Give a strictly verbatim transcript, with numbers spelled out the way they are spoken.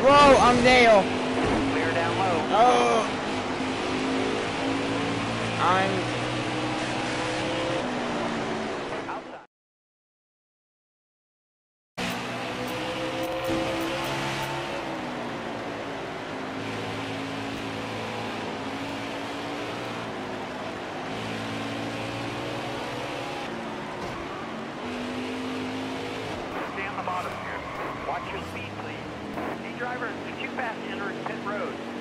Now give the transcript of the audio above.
Whoa, I'm Dale. Clear down low. Oh. I'm... Outside. Stay on the bottom here. Watch your speed, please. Hey, driver, too fast to enter pit road.